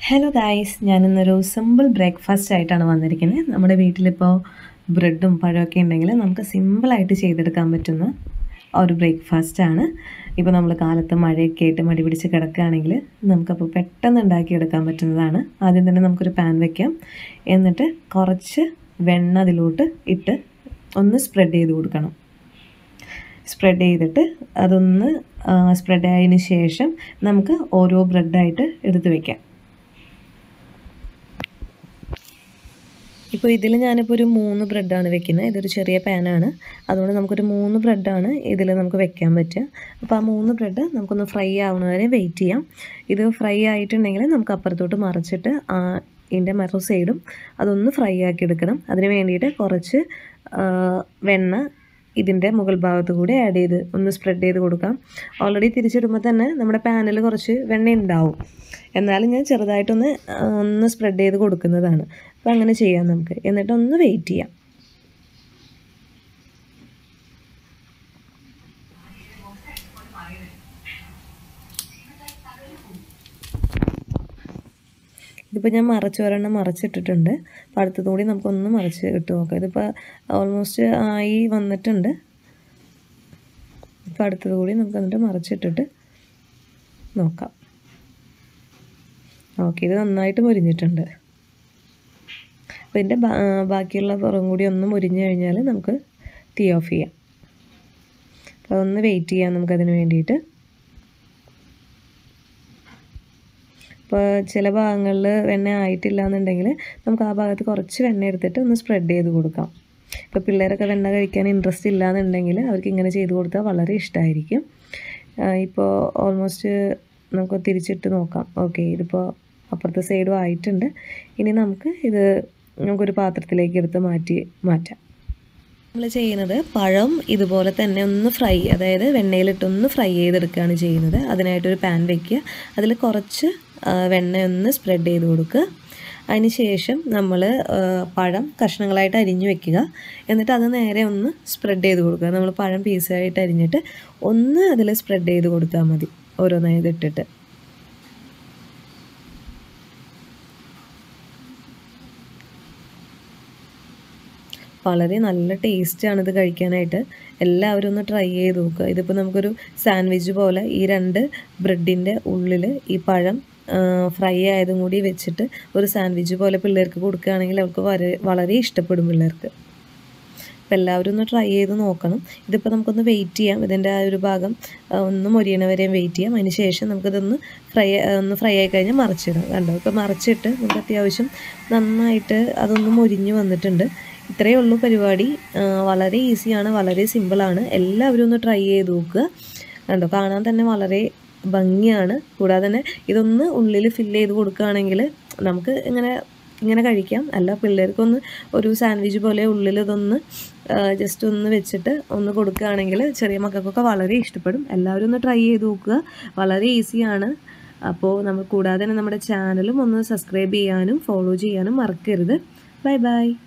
Hello guys, ഞാനിന്നൊരു simple breakfast ആയിട്ടാണ് വന്നിരിക്കുന്നത്. നമ്മുടെ വീട്ടിലിപ്പോൾ ബ്രെഡും പഴമൊക്കെ ഉണ്ടെങ്കിൽ നമുക്ക് സിമ്പിളായിട്ട് ചെയ്തെടുക്കാൻ പറ്റുന്ന ഒരു ബ്രേക്ക്ഫാസ്റ്റാണ്. ഇപ്പോൾ നമ്മൾ കാലത്ത് മഴയൊക്കെ ആയിട്ട് മടി പിടിച്ച് കിടക്കുകയാണെങ്കിൽ നമുക്കപ്പോൾ പെട്ടെന്ന് ഉണ്ടാക്കിയെടുക്കാൻ പറ്റുന്നതാണ്. ആദ്യം തന്നെ നമുക്കൊരു പാൻ വയ്ക്കാം. എന്നിട്ട് കുറച്ച് വെണ്ണ അതിലോട്ട് ഇട്ട് ഒന്ന് സ്പ്രെഡ് ചെയ്ത് കൊടുക്കണം. സ്പ്രെഡ് ചെയ്തിട്ട് അതൊന്ന് സ്പ്രെഡ് ആയതിന് ശേഷം നമുക്ക് ഓരോ ബ്രെഡായിട്ട് എടുത്ത് വയ്ക്കാം. ഇപ്പോൾ ഇതിൽ ഞാനിപ്പോൾ ഒരു 3 ബ്രെഡാണ് വെക്കുന്നത്. ഇതൊരു ചെറിയ പാനാണ്, അതുകൊണ്ട് നമുക്കൊരു 3 ബ്രെഡാണ് ഇതിൽ നമുക്ക് വെക്കാൻ പറ്റുക. അപ്പോൾ ആ 3 ബ്രെഡ് നമുക്കൊന്ന് ഫ്രൈ ആവുന്ന വരെ വെയിറ്റ് ചെയ്യാം. ഇത് ഫ്രൈ ആയിട്ടുണ്ടെങ്കിൽ നമുക്ക് അപ്പുറത്തോട്ട് മറിച്ചിട്ട് ഇതിൻ്റെ മറു സൈഡും അതൊന്ന് ഫ്രൈ ആക്കി എടുക്കണം. അതിന് വേണ്ടിയിട്ട് കുറച്ച് വെണ്ണ ഇതിൻ്റെ മുകൾ ഭാഗത്ത് കൂടി ആഡ് ചെയ്ത് ഒന്ന് സ്പ്രെഡ് ചെയ്ത് കൊടുക്കാം. ഓൾറെഡി തിരിച്ചിടുമ്പോൾ തന്നെ നമ്മുടെ പാനിൽ കുറച്ച് വെണ്ണ ഉണ്ടാവും, എന്നാലും ഞാൻ ചെറുതായിട്ടൊന്ന് സ്പ്രെഡ് ചെയ്ത് കൊടുക്കുന്നതാണ്. അപ്പോൾ അങ്ങനെ ചെയ്യാം നമുക്ക്. എന്നിട്ടൊന്ന് വെയിറ്റ് ചെയ്യാം. ഇതിപ്പോൾ ഞാൻ ഒരെണ്ണം മറച്ചിട്ടിട്ടുണ്ട്. അപ്പോൾ അടുത്തതും കൂടി നമുക്കൊന്ന് മറിച്ച് ഇട്ട് നോക്കാം. ഇതിപ്പോൾ ഓൾമോസ്റ്റ് ആയി വന്നിട്ടുണ്ട്. ഇപ്പോൾ അടുത്തത് കൂടി നമുക്ക് എന്നിട്ട് മറിച്ചിട്ടിട്ട് നോക്കാം. ഓക്കെ, ഇത് നന്നായിട്ട് മുരിഞ്ഞിട്ടുണ്ട്. അപ്പോൾ ഇതിൻ്റെ ബാക്കിയുള്ള പുറം കൂടി ഒന്ന് മുരിഞ്ഞ് കഴിഞ്ഞാൽ നമുക്ക് തീ ഓഫ് ചെയ്യാം. അപ്പോൾ ഒന്ന് വെയിറ്റ് ചെയ്യാം നമുക്കതിന് വേണ്ടിയിട്ട്. ഇപ്പോൾ ചില ഭാഗങ്ങളിൽ വെണ്ണ ആയിട്ടില്ല എന്നുണ്ടെങ്കിൽ നമുക്ക് ആ ഭാഗത്ത് കുറച്ച് വെണ്ണ എടുത്തിട്ട് ഒന്ന് സ്പ്രെഡ് ചെയ്ത് കൊടുക്കാം. ഇപ്പോൾ പിള്ളേരൊക്കെ വെണ്ണ കഴിക്കാൻ ഇൻട്രസ്റ്റ് ഇല്ല എന്നുണ്ടെങ്കിൽ അവർക്ക് ഇങ്ങനെ ചെയ്ത് കൊടുത്താൽ വളരെ ഇഷ്ടമായിരിക്കും. ഇപ്പോൾ ഓൾമോസ്റ്റ് നമുക്ക് തിരിച്ചിട്ട് നോക്കാം. ഓക്കെ, ഇതിപ്പോൾ അപ്പുറത്തെ സൈഡും ആയിട്ടുണ്ട്. ഇനി നമുക്കൊരു പാത്രത്തിലേക്ക് എടുത്ത് മാറ്റാം. നമ്മൾ ചെയ്യുന്നത് പഴം ഇതുപോലെ തന്നെ ഒന്ന് ഫ്രൈ, അതായത് വെണ്ണയിലിട്ടൊന്ന് ഫ്രൈ ചെയ്തെടുക്കുകയാണ് ചെയ്യുന്നത്. അതിനായിട്ടൊരു പാൻ വയ്ക്കുക. അതിൽ കുറച്ച് വെണ്ണ ഒന്ന് സ്പ്രെഡ് ചെയ്ത് കൊടുക്കുക. അതിന് ശേഷം നമ്മൾ പഴം കഷ്ണങ്ങളായിട്ട് അരിഞ്ഞു വെക്കുക. എന്നിട്ട് അത് നേരെ ഒന്ന് സ്പ്രെഡ് ചെയ്ത് കൊടുക്കുക. നമ്മൾ പഴം പീസായിട്ട് അരിഞ്ഞിട്ട് ഒന്ന് അതിൽ സ്പ്രെഡ് ചെയ്ത് കൊടുത്താൽ മതി, ഓരോന്നായത് ഇട്ടിട്ട്. വളരെ നല്ല ടേസ്റ്റാണ് ഇത് കഴിക്കാനായിട്ട്. എല്ലാവരും ഒന്ന് ട്രൈ ചെയ്ത് നോക്കുക. ഇതിപ്പോൾ നമുക്കൊരു സാൻഡ്വിച്ച് പോലെ ഈ 2 ബ്രെഡിൻ്റെ ഉള്ളിൽ ഈ പഴം ഫ്രൈ ആയതും കൂടി വെച്ചിട്ട് ഒരു സാൻഡ്വിച്ച് പോലെ പിള്ളേർക്ക് കൊടുക്കുകയാണെങ്കിൽ അവർക്ക് വളരെ ഇഷ്ടപ്പെടും പിള്ളേർക്ക്. അപ്പോൾ എല്ലാവരും ഒന്ന് ട്രൈ ചെയ്ത് നോക്കണം. ഇതിപ്പോൾ നമുക്കൊന്ന് വെയിറ്റ് ചെയ്യാം. ഇതിൻ്റെ ആ ഒരു ഭാഗം ഒന്ന് മൊരിയണവരെയും വെയിറ്റ് ചെയ്യാം. അതിന് ശേഷം നമുക്കിതൊന്ന് ഫ്രൈ ആയി കഴിഞ്ഞാൽ മറിച്ചിടാം. കണ്ടോ, ഇപ്പോൾ മറിച്ചിട്ട് നമുക്ക് അത്യാവശ്യം നന്നായിട്ട് അതൊന്ന് മൊരിഞ്ഞ് വന്നിട്ടുണ്ട്. ഇത്രയേ ഉള്ളൂ പരിപാടി. വളരെ ഈസിയാണ്, വളരെ സിമ്പിളാണ്. എല്ലാവരും ഒന്ന് ട്രൈ ചെയ്ത് നോക്കുക. കണ്ടോ, കാണാൻ തന്നെ വളരെ ഭംഗിയാണ്. കൂടാതെ തന്നെ ഇതൊന്ന് ഉള്ളിൽ ഫില്ല് ചെയ്ത് കൊടുക്കുകയാണെങ്കിൽ നമുക്ക് ഇങ്ങനെ കഴിക്കാം. അല്ല, പിള്ളേർക്കൊന്ന് ഒരു സാൻഡ്വിച്ച് പോലെ ഉള്ളിൽ ഇതൊന്ന് ജസ്റ്റ് ഒന്ന് വെച്ചിട്ട് ഒന്ന് കൊടുക്കുകയാണെങ്കിൽ ചെറിയ മക്കൾക്കൊക്കെ വളരെ ഇഷ്ടപ്പെടും. എല്ലാവരും ഒന്ന് ട്രൈ ചെയ്ത് നോക്കുക. വളരെ ഈസിയാണ്. അപ്പോൾ കൂടാതെ തന്നെ നമ്മുടെ ചാനലും ഒന്ന് സബ്സ്ക്രൈബ് ചെയ്യാനും ഫോളോ ചെയ്യാനും മറക്കരുത്. Bye by.